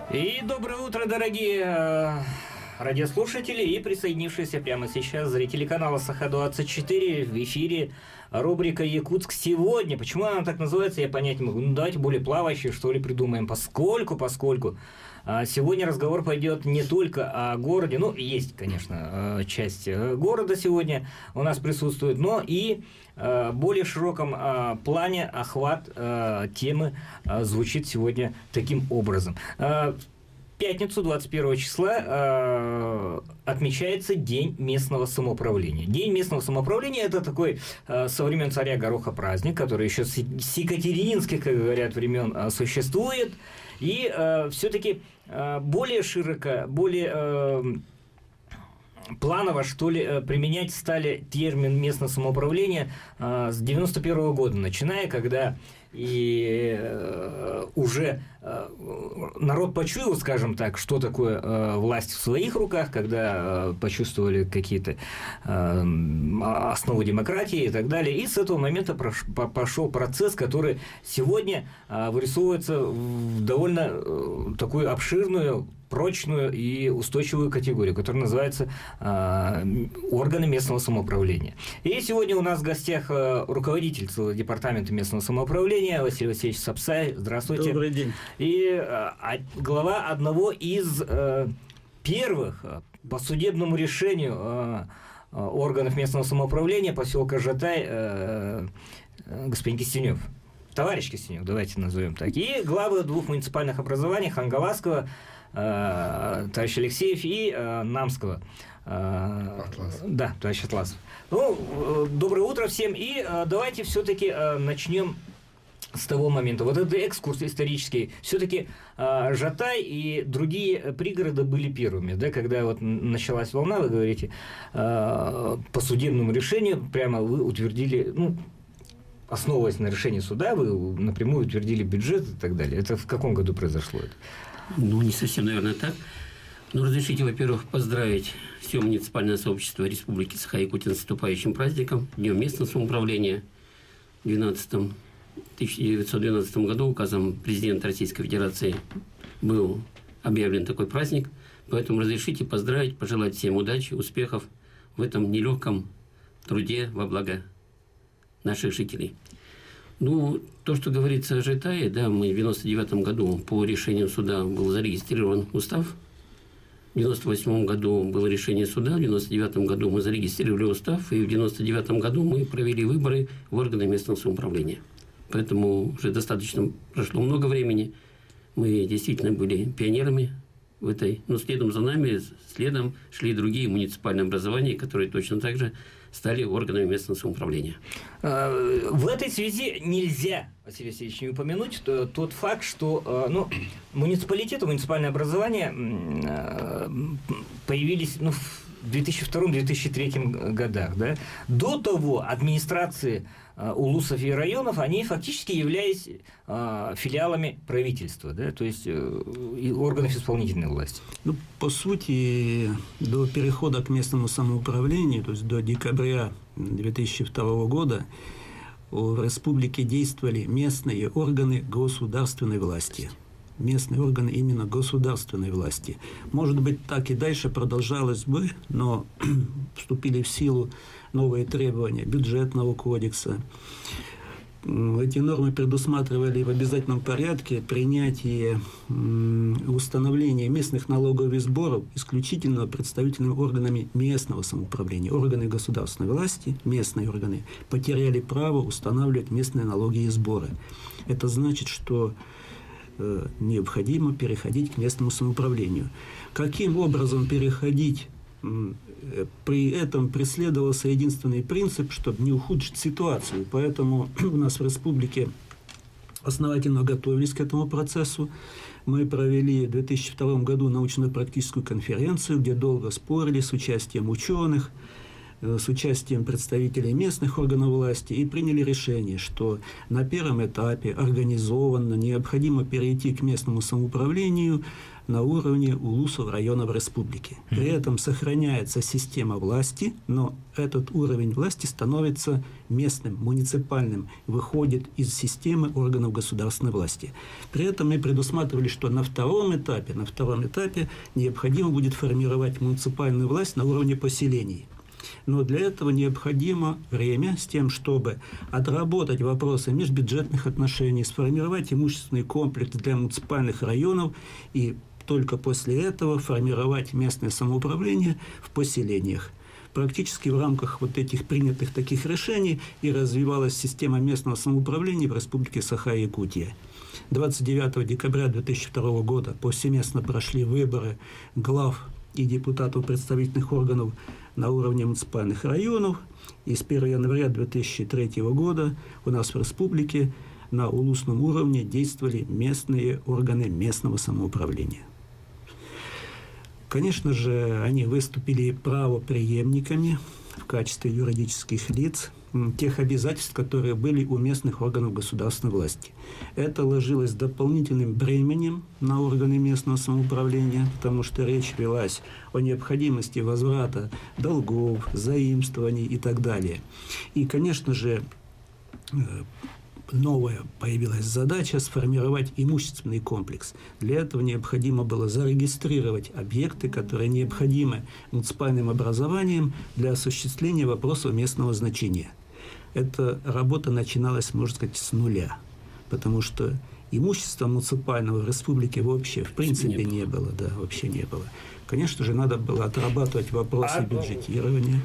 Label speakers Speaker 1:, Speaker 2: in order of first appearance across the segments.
Speaker 1: И доброе утро, дорогие радиослушатели и присоединившиеся прямо сейчас зрители канала Саха-24. В эфире рубрика «Якутск сегодня». Почему она так называется, я понять не могу. Ну, давайте более плавающие, что ли, придумаем. Поскольку сегодня разговор пойдет не только о городе, ну, есть, конечно, часть города сегодня у нас присутствует, но и в более широком плане охват темы звучит сегодня таким образом. В пятницу, 21 числа, отмечается День местного самоуправления. День местного самоуправления – это такой со времен царя Гороха праздник, который еще с екатерининских, как говорят, времен существует. И все-таки более широко, более планово, что ли, применять стали термин местное самоуправление с 91 года, начиная, когда и уже народ почуял, скажем так, что такое власть в своих руках, когда почувствовали какие-то основы демократии и так далее. И с этого момента пошел процесс, который сегодня вырисовывается в довольно такую обширную, прочную и устойчивую категорию, которая называется органы местного самоуправления. И сегодня у нас в гостях руководитель департамента местного самоуправления Василий Васильевич Сапсай. Здравствуйте.
Speaker 2: Добрый день.
Speaker 1: И глава одного из первых по судебному решению органов местного самоуправления поселка Жатай господин Кистенёв. Товарищ Кистенёв, давайте назовем так. И главы двух муниципальных образований Хангаласского, товарищ Алексеев, и Намского.
Speaker 2: Атлас.
Speaker 1: Да, товарищ Атласов. Ну, доброе утро всем. И давайте все-таки начнем с того момента. Вот этот экскурс исторический. Все-таки Жатай и другие пригороды были первыми, да, когда вот началась волна, вы говорите, по судебному решению прямо вы утвердили, ну, основываясь на решении суда, вы напрямую утвердили бюджет и так далее. Это в каком году произошло это?
Speaker 2: Ну, не совсем, наверное, так. Но разрешите, во-первых, поздравить все муниципальное сообщество Республики Саха-Якутия с наступающим праздником, Днем местного самоуправления. В 1912 году указом президента Российской Федерации был объявлен такой праздник. Поэтому разрешите поздравить, пожелать всем удачи, успехов в этом нелегком труде во благо наших жителей. Ну, то, что говорится о Жатае, да, мы в 1999 году по решению суда был зарегистрирован устав. В 1998 году было решение суда, в 1999 году мы зарегистрировали устав, и в 1999 году мы провели выборы в органы местного самоуправления. Поэтому уже достаточно прошло много времени. Мы действительно были пионерами в этой, но следом за нами, следом шли другие муниципальные образования, которые точно так же стали органами местного самоуправления.
Speaker 1: В этой связи нельзя, Василий Васильевич, не упомянуть тот факт, что муниципалитеты, муниципальное образование появились в 2002-2003 годах. Да? До того администрации улусов и районов, они фактически являлись филиалами правительства, да? То есть и органов исполнительной власти.
Speaker 3: Ну, по сути, до перехода к местному самоуправлению, то есть до декабря 2002 года, в республике действовали местные органы государственной власти. Местные органы именно государственной власти. Может быть, так и дальше продолжалось бы, но вступили в силу новые требования бюджетного кодекса. Эти нормы предусматривали в обязательном порядке принятие установления местных налогов и сборов исключительно представительными органами местного самоуправления. Органы государственной власти, местные органы, потеряли право устанавливать местные налоги и сборы. Это значит, что необходимо переходить к местному самоуправлению. Каким образом переходить? При этом преследовался единственный принцип, чтобы не ухудшить ситуацию. Поэтому у нас в республике основательно готовились к этому процессу. Мы провели в 2002 году научно-практическую конференцию, где долго спорили с участием ученых, с участием представителей местных органов власти и приняли решение, что на первом этапе организованно необходимо перейти к местному самоуправлению на уровне улусов районов республики. При этом сохраняется система власти, но этот уровень власти становится местным, муниципальным, выходит из системы органов государственной власти. При этом мы предусматривали, что на втором этапе необходимо будет формировать муниципальную власть на уровне поселений. Но для этого необходимо время с тем, чтобы отработать вопросы межбюджетных отношений, сформировать имущественный комплекс для муниципальных районов и только после этого формировать местное самоуправление в поселениях. Практически в рамках вот этих принятых таких решений и развивалась система местного самоуправления в Республике Саха-Якутия. 29 декабря 2002 года повсеместно прошли выборы глав и депутатов представительных органов на уровне муниципальных районов. И с 1 января 2003 года у нас в республике на улусном уровне действовали местные органы местного самоуправления. Конечно же, они выступили правопреемниками в качестве юридических лиц тех обязательств, которые были у местных органов государственной власти. Это ложилось дополнительным бременем на органы местного самоуправления, потому что речь велась о необходимости возврата долгов, заимствований и так далее. И, конечно же, новая появилась задача сформировать имущественный комплекс. Для этого необходимо было зарегистрировать объекты, которые необходимы муниципальным образованием для осуществления вопросов местного значения. Эта работа начиналась, можно сказать, с нуля, потому что имущества муниципального в республике вообще в принципе не было. Да, вообще не было. Конечно же, надо было отрабатывать вопросы бюджетирования.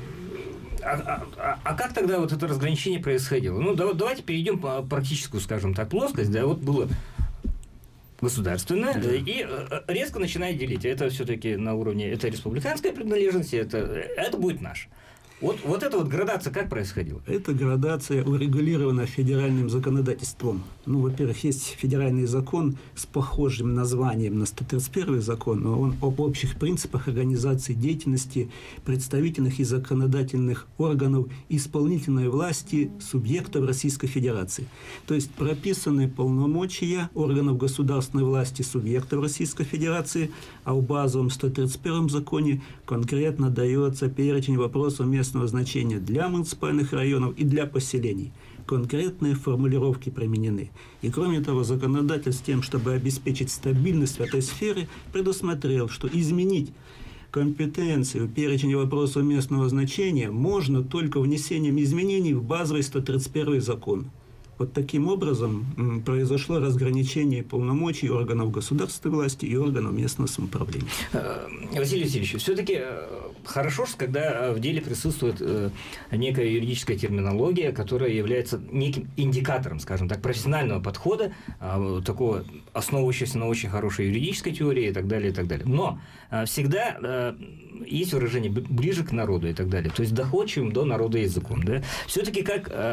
Speaker 1: А как тогда вот это разграничение происходило? Ну, давайте перейдем по практическую, скажем так, плоскость. Да, вот было государственное, да. И резко начинает делить. Это все-таки на уровне, это республиканская принадлежность, это будет наш. Вот эта вот градация как происходила?
Speaker 3: Эта градация урегулирована федеральным законодательством. Ну, во-первых, есть федеральный закон с похожим названием на 131 закон, но он об общих принципах организации деятельности представительных и законодательных органов исполнительной власти субъектов Российской Федерации. То есть прописаны полномочия органов государственной власти субъектов Российской Федерации, а в базовом 131 законе конкретно дается перечень вопросов местного значения для муниципальных районов и для поселений. Конкретные формулировки применены. И кроме того, законодатель с тем, чтобы обеспечить стабильность в этой сфере, предусмотрел, что изменить компетенцию перечень вопросов местного значения можно только внесением изменений в базовый 131 закон. Вот таким образом произошло разграничение полномочий органов государственной власти и органов местного самоуправления.
Speaker 1: Василий Васильевич, все-таки хорошо, когда в деле присутствует некая юридическая терминология, которая является неким индикатором, скажем так, профессионального подхода, такого основывающегося на очень хорошей юридической теории и так далее, и так далее. Но всегда есть выражение «ближе к народу» и так далее, то есть доходчивым до народа языком. Да? Все-таки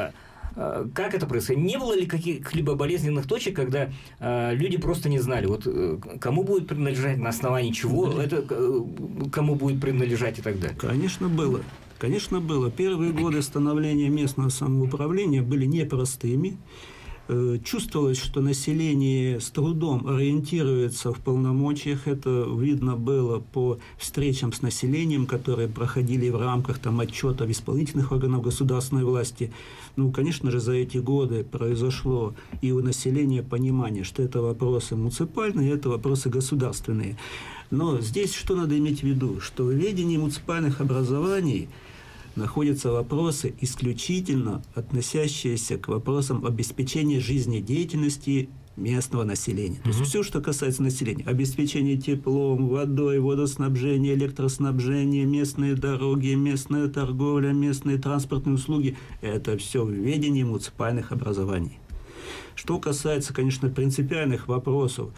Speaker 1: как это происходит? Не было ли каких-либо болезненных точек, когда люди просто не знали, вот кому будет принадлежать, на основании чего это кому будет принадлежать и так далее?
Speaker 3: Конечно, было. Конечно, было. Первые годы становления местного самоуправления были непростыми. Чувствовалось, что население с трудом ориентируется в полномочиях. Это видно было по встречам с населением, которые проходили в рамках отчетов исполнительных органов государственной власти. Ну, конечно же, за эти годы произошло и у населения понимание, что это вопросы муниципальные, это вопросы государственные. Но здесь что надо иметь в виду? Что в ведении муниципальных образований находятся вопросы, исключительно относящиеся к вопросам обеспечения жизнедеятельности местного населения. То есть все, что касается населения, обеспечение теплом, водой, водоснабжение, электроснабжение, местные дороги, местная торговля, местные транспортные услуги, это все в ведении муниципальных образований. Что касается, конечно, принципиальных вопросов,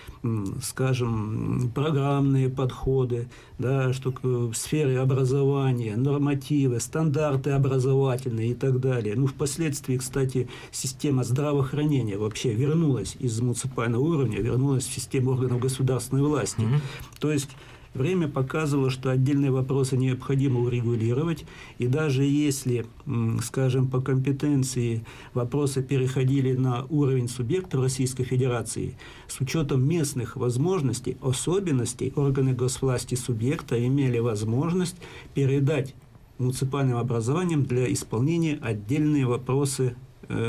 Speaker 3: скажем, программные подходы, да, что в сфере образования, нормативы, стандарты образовательные и так далее. Ну, впоследствии, кстати, система здравоохранения вообще вернулась из муниципального уровня, вернулась в систему органов государственной власти. То есть Время показывало, что отдельные вопросы необходимо урегулировать, и даже если, скажем, по компетенции вопросы переходили на уровень субъекта Российской Федерации, с учетом местных возможностей, особенностей, органы госвласти субъекта имели возможность передать муниципальным образованиям для исполнения отдельные вопросы,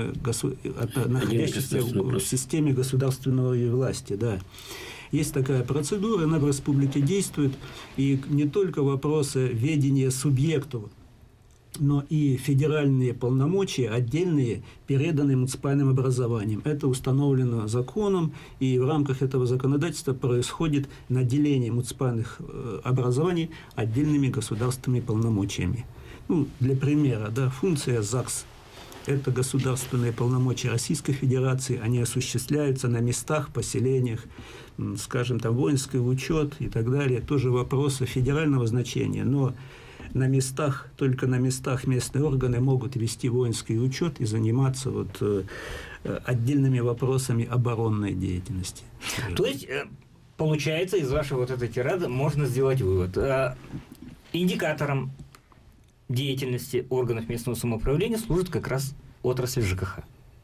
Speaker 3: находящихся в системе государственной власти. Да. Есть такая процедура, она в республике действует, и не только вопросы ведения субъектов, но и федеральные полномочия отдельные переданы муниципальным образованиям. Это установлено законом, и в рамках этого законодательства происходит наделение муниципальных образований отдельными государственными полномочиями. Ну, для примера, да, функция ЗАГС – это государственные полномочия Российской Федерации, они осуществляются на местах, поселениях, скажем, там, воинский учет и так далее, тоже вопросы федерального значения, но на местах, только на местах местные органы могут вести воинский учет и заниматься вот отдельными вопросами оборонной деятельности.
Speaker 1: То есть, получается, из вашей вот этой тирады можно сделать вывод. Индикатором деятельности органов местного самоуправления служит как раз отрасль ЖКХ.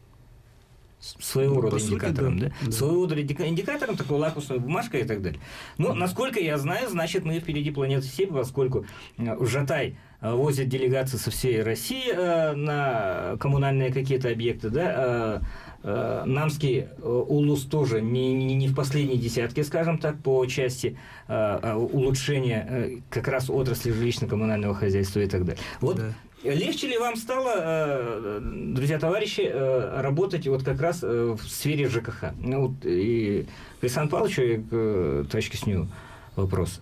Speaker 1: Своего рода индикатором, да? Своего рода индикатором, такой лакмусовой бумажкой и так далее. Но, насколько я знаю, значит, мы впереди планеты всей, поскольку в Жатай возят делегации со всей России на коммунальные какие-то объекты, да, Намский УЛУС тоже не в последней десятке, скажем так, по части улучшения как раз отрасли жилищно-коммунального хозяйства и так далее. Вот. Да. Легче ли вам стало, друзья, товарищи, работать вот как раз в сфере ЖКХ? Ну, вот и к Александру Павловичу, и к товарищу Кисневу вопрос.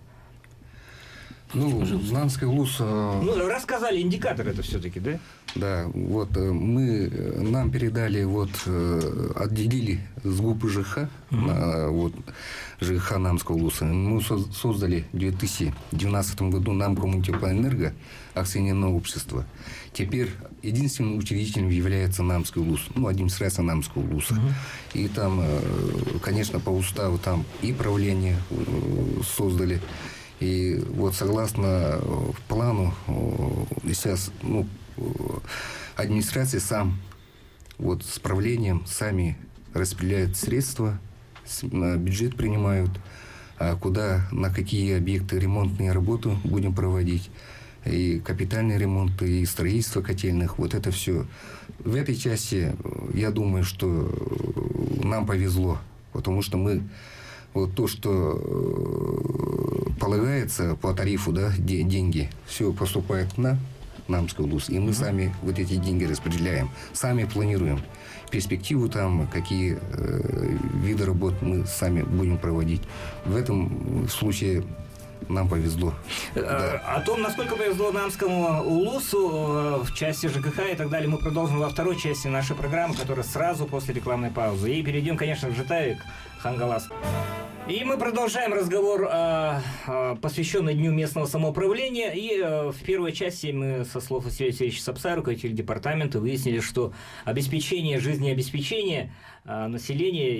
Speaker 4: Ну, Намский УЛУС...
Speaker 1: Ну, рассказали, индикатор это все-таки, да?
Speaker 4: Да, вот нам передали, вот, отделили с ГУП ЖКХ, вот, ЖКХ Намского УЛУСа. Мы создали в 2012 году Намкоммунтеплоэнерго, акционерное общество. Теперь единственным учредителем является Намский УЛУС, ну, администрация Намского УЛУСа. И там, конечно, по уставу там и правление создали. И вот согласно плану, сейчас, ну, администрация сам вот с правлением сами распределяет средства, бюджет принимают, куда, на какие объекты ремонтные работы будем проводить, и капитальный ремонт, и строительство котельных, вот это все. В этой части, я думаю, что нам повезло, потому что мы вот то, что полагается по тарифу, да, деньги, все поступает на Намский УЛУС, и мы сами вот эти деньги распределяем, сами планируем перспективу там, какие виды работ мы сами будем проводить. В этом случае нам повезло.
Speaker 1: О том, насколько повезло Намскому УЛУСу в части ЖКХ и так далее, мы продолжим во второй части нашей программы, которая сразу после рекламной паузы. И перейдем, конечно, к Жатаю, к Хангаласу. И мы продолжаем разговор, посвященный Дню местного самоуправления. И в первой части мы со слов Василия Васильевича Сапса, руководителя департамента, выяснили, что обеспечение жизнеобеспечения населения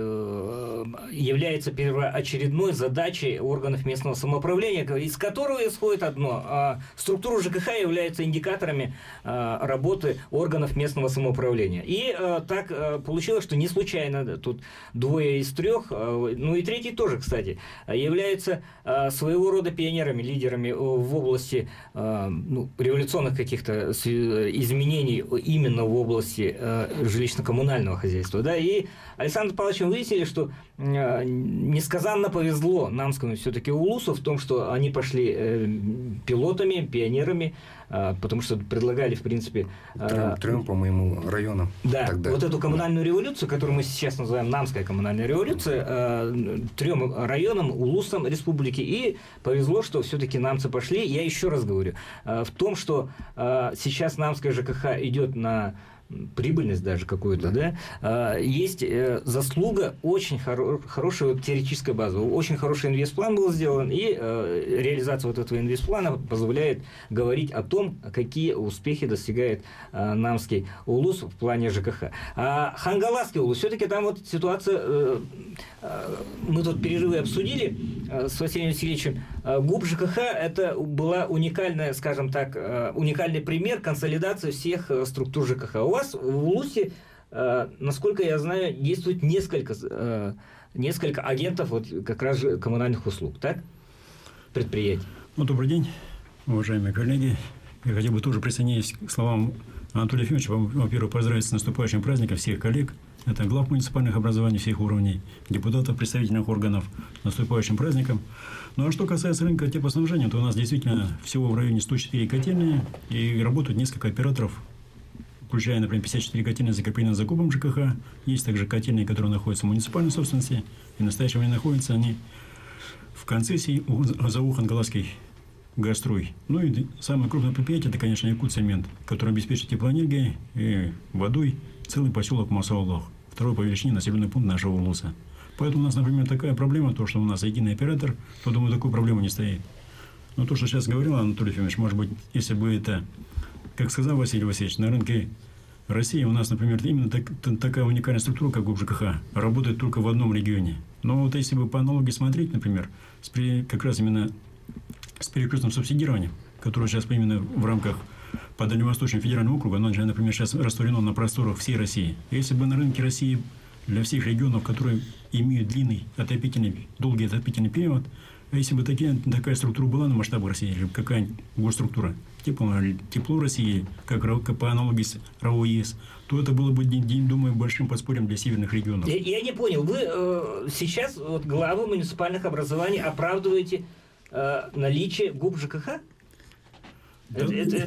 Speaker 1: является первоочередной задачей органов местного самоуправления, из которого исходит одно. Структура ЖКХ является индикаторами работы органов местного самоуправления. И так получилось, что не случайно тут двое из трех, ну и третий тоже, кстати, являются своего рода пионерами, лидерами в области революционных каких-то изменений именно в области жилищно-коммунального хозяйства. Да? И Александр Павлович выяснили, что несказанно повезло Намскому все-таки УЛУСу в том, что они пошли пилотами, пионерами, потому что предлагали, в принципе...
Speaker 4: Трем, по-моему, районам.
Speaker 1: Да,
Speaker 4: тогда.
Speaker 1: Вот эту коммунальную революцию, которую мы сейчас называем Намская коммунальная революция, 3 районам, УЛУСам республики. И повезло, что все-таки намцы пошли. Я еще раз говорю, в том, что сейчас Намская ЖКХ идет на прибыльность даже какую-то, да, есть заслуга очень хорошей вот теоретической базы. Очень хороший инвестплан был сделан, и реализация вот этого инвестплана позволяет говорить о том, какие успехи достигает Намский УЛУС в плане ЖКХ. А Хангаласский УЛУС, все-таки там вот ситуация, мы тут перерывы обсудили, с Василием Васильевичем. ГУП ЖКХ – это была уникальная, скажем так, уникальный пример консолидации всех структур ЖКХ. У вас в Улусе, насколько я знаю, действует несколько агентов вот как раз же коммунальных услуг, так? Предприятий.
Speaker 5: Добрый день, уважаемые коллеги. Я хотел бы тоже присоединиться к словам Анатолия Ефимовича. Во-первых, поздравить с наступающим праздником всех коллег. Это глав муниципальных образований всех уровней, депутатов, представительных органов, с наступающим праздником. Ну а что касается рынка теплоснабжения, то у нас действительно всего в районе 104 котельные, и работают несколько операторов, включая, например, 54 котельные, закрепленные за ГУПом ЖКХ. Есть также котельные, которые находятся в муниципальной собственности, и в настоящее время находятся они в концессии у ЗАО «Хангаласский Газстрой». Ну и самое крупное предприятие – это, конечно, Якутцемент, который обеспечит теплоэнергией и водой целый поселок Масаулах, второй по величине населенный пункт нашего Улуса. Поэтому у нас, например, такая проблема, то, что у нас единый оператор, то, думаю, такой проблемы не стоит. Но то, что сейчас говорил Анатолий Ефимович, может быть, если бы это, как сказал Василий Васильевич, на рынке России у нас, например, именно такая уникальная структура, как ГУП ЖКХ, работает только в одном регионе. Но вот если бы по аналогии смотреть, например, как раз именно с перекрестным субсидированием, которое сейчас именно в рамках по Дальневосточному федеральному округу, оно, например, сейчас растворено на просторах всей России. Если бы на рынке России для всех регионов, которые имеют долгий отопительный период, а если бы такая структура была на масштабах России, или какая-нибудь госструктура, тепло России, как по аналогии с РАО ЕС, то это было бы, думаю, большим подспорьем для северных регионов.
Speaker 1: Я не понял, вы сейчас вот, главы муниципальных образований оправдываете наличие ГУП ЖКХ? Да.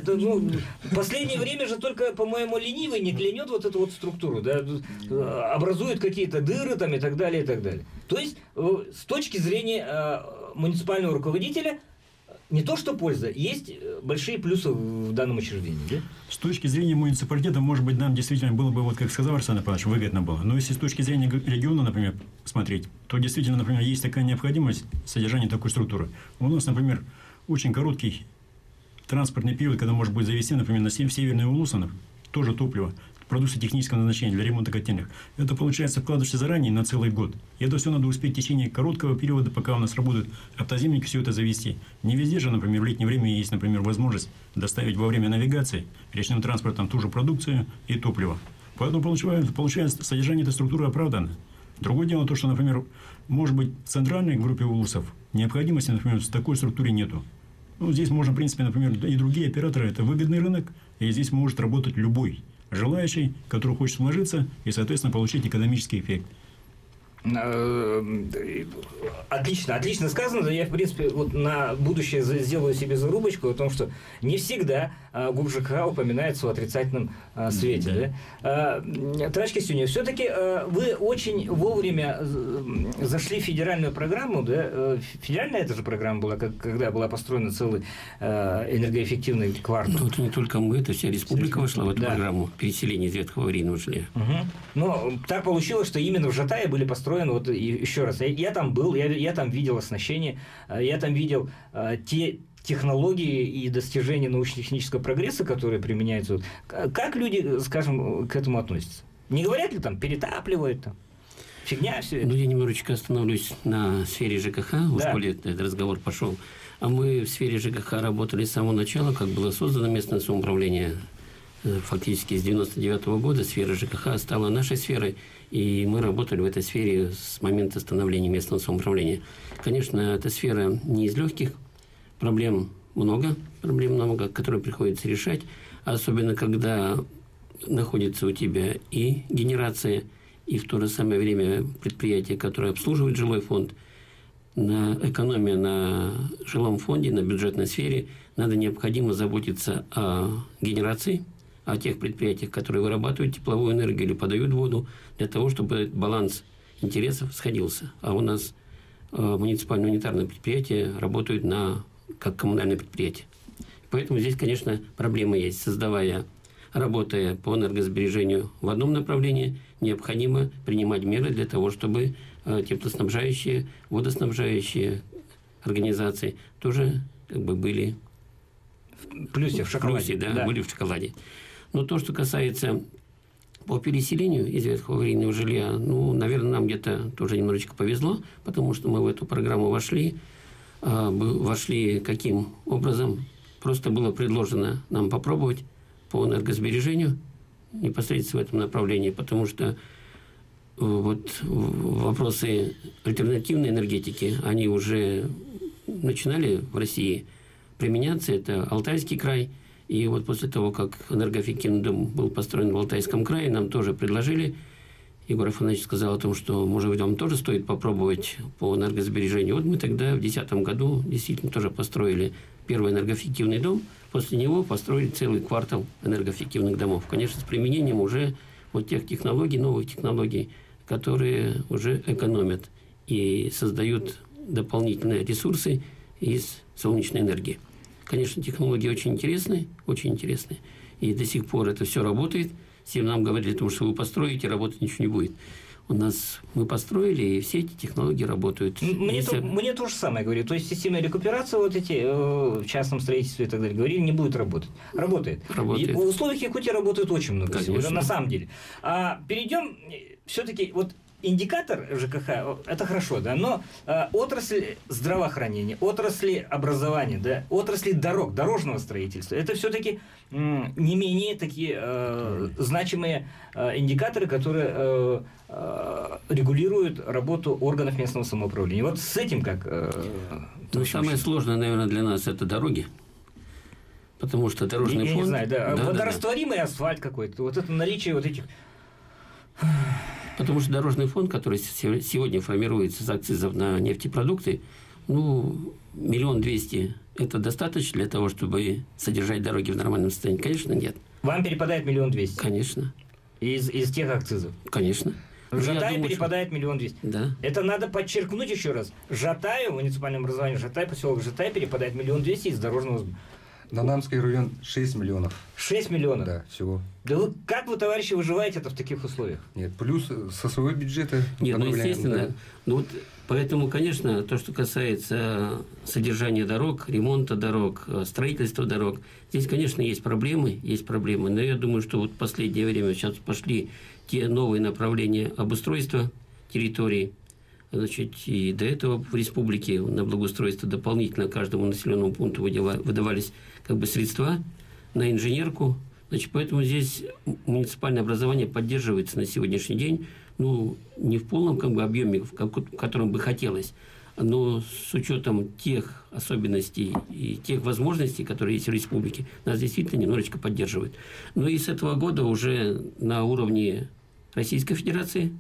Speaker 1: В последнее время же только, по-моему, ленивый не клянет вот эту вот структуру, да, образует какие-то дыры там и так далее, и так далее. То есть, с точки зрения муниципального руководителя, не то что польза, есть большие плюсы в данном учреждении, да?
Speaker 5: С точки зрения муниципалитета, может быть, нам действительно было бы, вот как сказал Александр Павлович, выгодно было. Но если с точки зрения региона, например, смотреть, то действительно, например, есть такая необходимость содержания такой структуры. У нас, например, очень короткий транспортный период, когда может быть завести, например, на Северный Улус, тоже топливо, продукты технического назначения для ремонта котельных. Это, получается, вкладываешься заранее на целый год. И это все надо успеть в течение короткого периода, пока у нас работают автоземники, все это завести. Не везде же, например, в летнее время есть, например, возможность доставить во время навигации речным транспортом ту же продукцию и топливо. Поэтому, получается, содержание этой структуры оправдано. Другое дело то, что, например, может быть, в центральной группе улусов необходимости, например, в такой структуре нету. Ну, здесь можно, в принципе, например, и другие операторы, это выгодный рынок, и здесь может работать любой желающий, который хочет вложиться и, соответственно, получить экономический эффект.
Speaker 1: Отлично сказано. Я, в принципе, вот на будущее сделаю себе зарубочку о том, что не всегда ГУП ЖКХ упоминается в отрицательном свете. Да. Товарищ Кистюнин, все-таки вы очень вовремя зашли в федеральную программу. Да? Федеральная эта же программа была, когда была построена целый энергоэффективный квартал.
Speaker 2: Ну, это не только мы, это вся республика вошла в эту программу переселения из ветхого аварийного жилья.
Speaker 1: Но так получилось, что именно в Жатае были построены, вот еще раз, я там был, я там видел оснащение, я там видел те технологии и достижения научно-технического прогресса, которые применяются. Как люди, скажем, к этому относятся? Не говорят ли там, перетапливают там? Фигня все это?
Speaker 2: Ну, я немножечко остановлюсь на сфере ЖКХ, уж более этот разговор пошел. А мы в сфере ЖКХ работали с самого начала, как было создано местное самоуправление. Фактически с 1999 года сфера ЖКХ стала нашей сферой, и мы работали в этой сфере с момента становления местного самоуправления. Конечно, эта сфера не из легких, проблем много, которые приходится решать, особенно когда находится у тебя и генерация, и в то же самое время предприятие, которое обслуживает жилой фонд. На экономия на жилом фонде, на бюджетной сфере надо необходимо заботиться о генерации, о тех предприятиях, которые вырабатывают тепловую энергию или подают воду, для того, чтобы баланс интересов сходился. А у нас муниципальные унитарные предприятия работают как коммунальные предприятия. Поэтому здесь, конечно, проблемы есть. Работая по энергосбережению в одном направлении, необходимо принимать меры для того, чтобы теплоснабжающие, водоснабжающие организации тоже были
Speaker 1: в плюсе, в шоколаде.
Speaker 2: Были в шоколаде. Но то, что касается По переселению из ветхого аварийного жилья, ну, наверное, нам где-то тоже немножечко повезло, потому что мы в эту программу вошли. Вошли каким образом? Просто было предложено нам попробовать по энергосбережению непосредственно в этом направлении, потому что вот вопросы альтернативной энергетики, они уже начинали в России применяться. Это Алтайский край. И вот после того, как энергоэффективный дом был построен в Алтайском крае, нам тоже предложили. Егор Афанасьевич сказал о том, что, может быть, вам тоже стоит попробовать по энергосбережению. Вот мы тогда в 2010 году действительно тоже построили первый энергоэффективный дом. После него построили целый квартал энергоэффективных домов. Конечно, с применением уже вот тех технологий, новых технологий, которые уже экономят и создают дополнительные ресурсы из солнечной энергии. Конечно, технологии очень интересные. И до сих пор это все работает. Всем нам говорили о том, что вы построите, работать ничего не будет. Мы построили, и все эти технологии работают.
Speaker 1: Мне то же самое говорили. То есть система рекуперации вот эти в частном строительстве и так далее говорили, не будет работать. Работает. В условиях Якутии работает очень много всего, на самом деле. Перейдем все-таки вот. Индикатор ЖКХ – это хорошо, да, но отрасль здравоохранения, отрасли образования, да, отрасли дорог, дорожного строительства – это все-таки не менее такие значимые индикаторы, которые регулируют работу органов местного самоуправления. Вот с этим как?
Speaker 2: Самое сложное, наверное, для нас – это дороги. Потому что дорожный фонд…
Speaker 1: Я не знаю, да. Водорастворимый асфальт какой-то, вот это наличие вот этих…
Speaker 2: Потому что дорожный фонд, который сегодня формируется с акцизов на нефтепродукты, 1 200 000 – это достаточно для того, чтобы содержать дороги в нормальном состоянии? Конечно, нет.
Speaker 1: Вам перепадает 1 200 000?
Speaker 2: Конечно.
Speaker 1: Из тех акцизов?
Speaker 2: Конечно.
Speaker 1: Жатаю перепадает 1 200 000.
Speaker 2: Да.
Speaker 1: Это надо подчеркнуть еще раз. Жатаю, муниципальное образование Жатай, поселок Жатай перепадает 1 200 000 из дорожного.
Speaker 4: Данамский район 6 миллионов.
Speaker 1: 6 миллионов?
Speaker 4: Да, всего.
Speaker 1: Да как вы, товарищи, выживаете это в таких условиях?
Speaker 4: Нет, плюс со своего бюджета.
Speaker 2: Нет, естественно. Да. Поэтому, конечно, то, что касается содержания дорог, ремонта дорог, строительства дорог, здесь, конечно, есть проблемы. Но я думаю, что вот в последнее время сейчас пошли те новые направления обустройства территорий. И до этого в республике на благоустройство дополнительно каждому населенному пункту выдавались средства на инженерку. Поэтому здесь муниципальное образование поддерживается на сегодняшний день, не в полном объеме, в котором бы хотелось, но с учетом тех особенностей и тех возможностей, которые есть в республике, нас действительно немножечко поддерживают. И с этого года уже на уровне Российской Федерации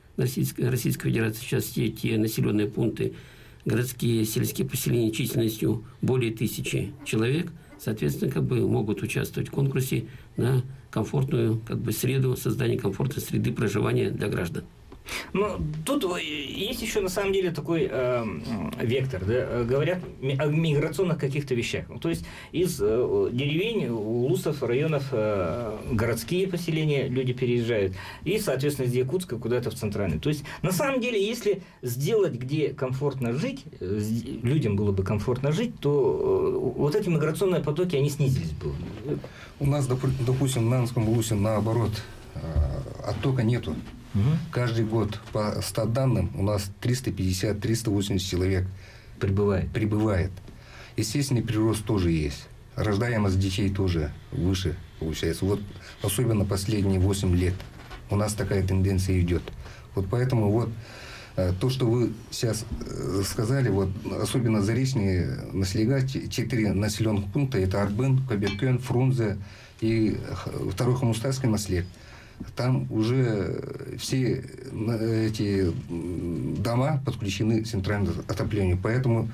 Speaker 2: сейчас все те населенные пункты, городские, сельские поселения численностью более 1000 человек, соответственно, могут участвовать в конкурсе на комфортную среду, создание комфортной среды проживания для граждан.
Speaker 1: Тут есть еще на самом деле такой вектор, да? Говорят о миграционных каких-то вещах. То есть из деревень, улусов, районов городские поселения люди переезжают, и, соответственно, из Якутска куда-то в центральный. То есть, на самом деле, если сделать, где комфортно жить, людям было бы комфортно жить, то вот эти миграционные потоки, они снизились бы.
Speaker 4: У нас, допустим, в Нанском улусе наоборот, оттока нету. Каждый год, по статданным, у нас 350-380 человек прибывает. Естественный прирост тоже есть. Рождаемость детей тоже выше получается. Вот особенно последние 8 лет у нас такая тенденция идет. Вот поэтому то, что вы сейчас сказали, особенно заречные населения, 4 населенных пункта, это Арбын, Каберкен, Фрунзе и второй Хомустайский наслед. Там уже все эти дома подключены к центральному отоплению. Поэтому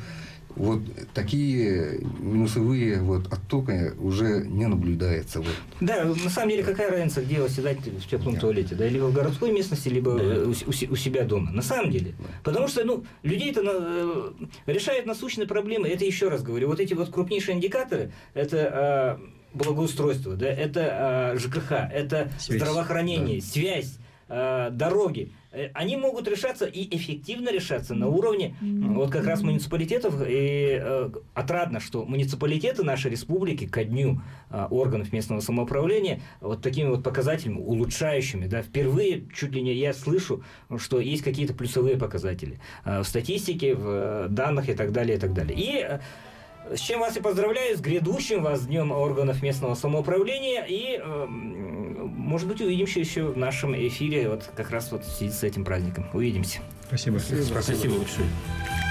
Speaker 4: такие минусовые оттоки уже не наблюдается.
Speaker 1: Да, на самом деле, какая разница, где восседать в теплом туалете? Да? Либо в городской местности, либо у себя дома. На самом деле. Потому что людей это решает насущные проблемы. Это еще раз говорю. Вот эти крупнейшие индикаторы, это благоустройство, да? Это ЖКХ, это здравоохранение, связь. дороги, они могут решаться и эффективно решаться на уровне вот как раз муниципалитетов. И отрадно, что муниципалитеты нашей республики ко дню органов местного самоуправления вот такими вот показателями улучшающими, да, впервые чуть ли не я слышу, что есть какие-то плюсовые показатели в статистике, в данных и так далее, и так далее. И с чем вас и поздравляю, с грядущим вас Днем органов местного самоуправления. И, может быть, увидимся еще в нашем эфире вот как раз вот в связи с этим праздником. Увидимся.
Speaker 5: Спасибо.
Speaker 2: Спасибо большое.